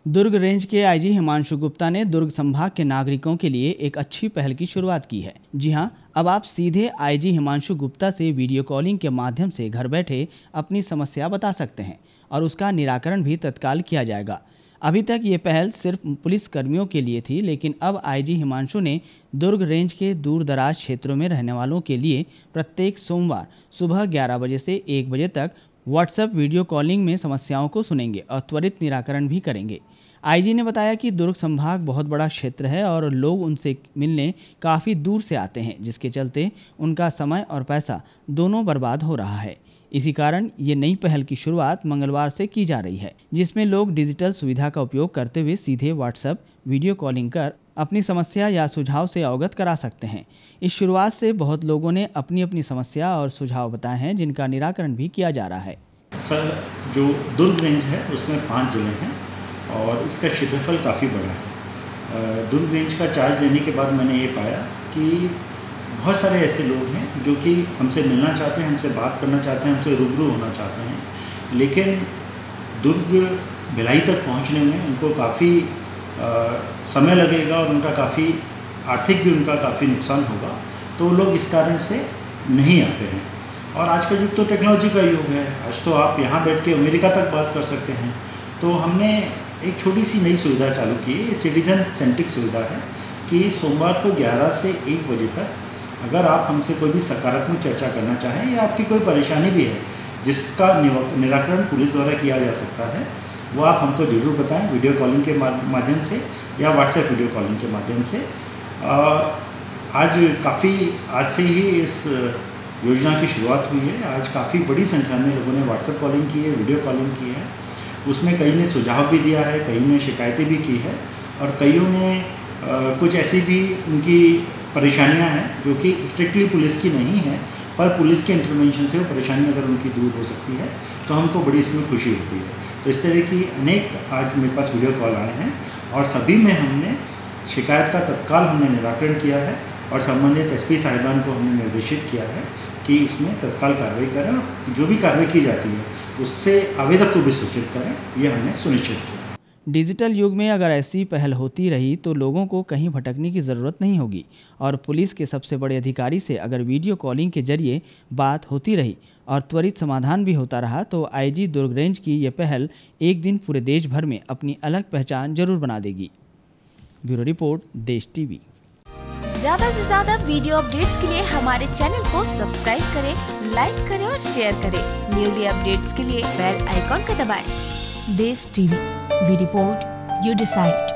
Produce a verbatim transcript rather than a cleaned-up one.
दुर्ग range के IG Himanshu Gupta ने दुर्ग संभाग के नागरिकों के लिए एक अच्छी पहल की शुरुआत की है। जी हां, अब आप सीधे आईजी हिमांशु गुप्ता से वीडियो कॉलिंग के माध्यम से घर बैठे अपनी समस्या बता सकते हैं और उसका निराकरण भी तत्काल किया जाएगा। अभी तक ये पहल सिर्फ पुलिस कर्मियों के लिए थी, लेकिन अब आईजी हिमांशु ने दुर्ग रेंज के दूर दराज क्षेत्रों में रहने वालों के लिए प्रत्येक सोमवार सुबह ग्यारह बजे से एक बजे तक व्हाट्सएप वीडियो कॉलिंग में समस्याओं को सुनेंगे और त्वरित निराकरण भी करेंगे। आईजी ने बताया कि दुर्ग संभाग बहुत बड़ा क्षेत्र है और लोग उनसे मिलने काफ़ी दूर से आते हैं, जिसके चलते उनका समय और पैसा दोनों बर्बाद हो रहा है। इसी कारण ये नई पहल की शुरुआत मंगलवार से की जा रही है, जिसमें लोग डिजिटल सुविधा का उपयोग करते हुए सीधे व्हाट्सएप वीडियो कॉलिंग कर अपनी समस्या या सुझाव से अवगत करा सकते हैं। इस शुरुआत से बहुत लोगों ने अपनी अपनी समस्या और सुझाव बताए हैं, जिनका निराकरण भी किया जा रहा है। सर, जो दुर्ग रेंज है उसमें पाँच जिले हैं और इसका क्षेत्रफल काफ़ी बड़ा है। दुर्ग रेंज का चार्ज लेने के बाद मैंने ये पाया कि बहुत सारे ऐसे लोग हैं जो कि हमसे मिलना चाहते हैं, हमसे बात करना चाहते हैं, हमसे रूबरू होना चाहते हैं, लेकिन दुर्ग भिलाई तक पहुंचने में उनको काफ़ी समय लगेगा और उनका काफ़ी आर्थिक भी उनका काफ़ी नुकसान होगा, तो वो लोग इस कारण से नहीं आते हैं। और आज का युग तो टेक्नोलॉजी का युग है। आज तो आप यहाँ बैठ के अमेरिका तक बात कर सकते हैं। तो हमने एक छोटी सी नई सुविधा चालू की है। सिटीजन सेंट्रिक सुविधा है कि सोमवार को ग्यारह से एक बजे तक अगर आप हमसे कोई भी सकारात्मक चर्चा करना चाहें या आपकी कोई परेशानी भी है जिसका निराकरण पुलिस द्वारा किया जा सकता है, वो आप हमको ज़रूर बताएं वीडियो कॉलिंग के माध्यम से या व्हाट्सएप वीडियो कॉलिंग के माध्यम से। आज काफ़ी आज से ही इस योजना की शुरुआत हुई है। आज काफ़ी बड़ी संख्या में लोगों ने व्हाट्सएप कॉलिंग की है, वीडियो कॉलिंग की है। उसमें कई ने सुझाव भी दिया है, कईयों ने शिकायतें भी की है और कईयों ने आ, कुछ ऐसी भी उनकी परेशानियां हैं जो कि स्ट्रिक्टली पुलिस की नहीं है, पर पुलिस के इंटरवेंशन से वो परेशानी अगर उनकी दूर हो सकती है तो हमको बड़ी इसमें खुशी होती है। तो इस तरह की अनेक आज मेरे पास वीडियो कॉल आए हैं और सभी में हमने शिकायत का तत्काल हमने निराकरण किया है और संबंधित एसपी साहिबान को हमने निर्देशित किया है कि इसमें तत्काल कार्रवाई करें और जो भी कार्रवाई की जाती है उससे आवेदक को भी सूचित करें, ये हमने सुनिश्चित किया। डिजिटल युग में अगर ऐसी पहल होती रही तो लोगों को कहीं भटकने की ज़रूरत नहीं होगी और पुलिस के सबसे बड़े अधिकारी से अगर वीडियो कॉलिंग के जरिए बात होती रही और त्वरित समाधान भी होता रहा तो आईजी दुर्ग रेंज की ये पहल एक दिन पूरे देश भर में अपनी अलग पहचान जरूर बना देगी। Bureau report, Desh TV. ज्यादा से ज्यादा वीडियो अपडेट्स के लिए हमारे चैनल को सब्सक्राइब करें, लाइक करें और शेयर करें। न्यूली अपडेट्स के लिए बेल आइकॉन का दबाएं। Desh TV, we report, you decide.